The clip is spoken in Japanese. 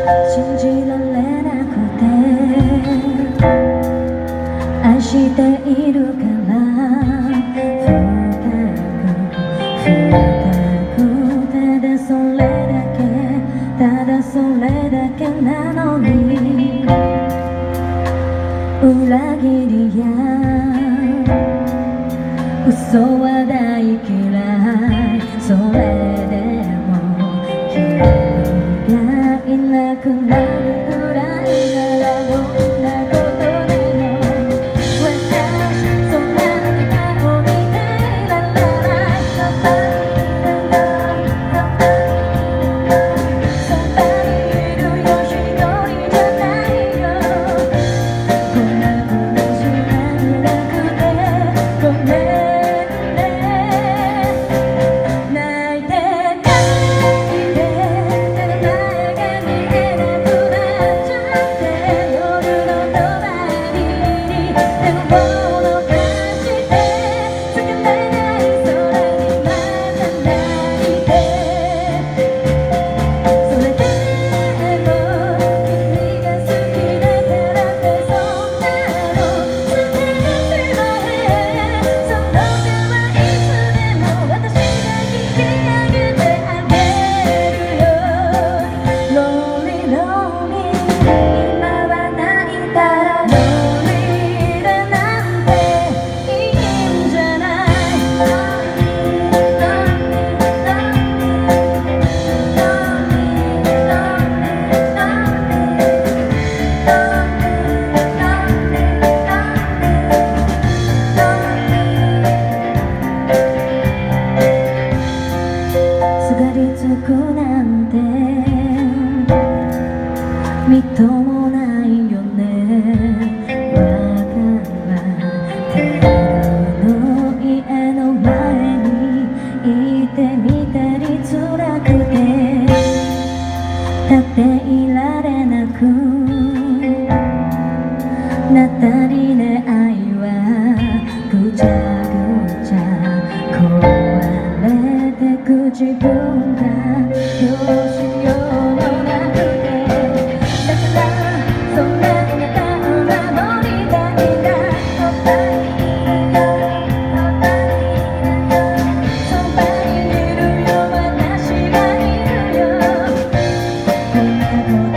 信じられなくて愛しているから深くただそれだけただそれだけなのに裏切りや嘘は大嫌いそれでも君がいなくなるくらいならどんなことでも私そんな顔見ていられないそばにいるよ一人じゃないよこんなことしなくてごめんなんてみっともないよねわかってるの家の前にいてみたり辛くて立っていられなくなったりね愛はぐちゃぐちゃ壊れてく自分がどうしようもなくてだからそんなあなたを守りたいんだそばにいるよそばにいるよ私がいるよこんなこと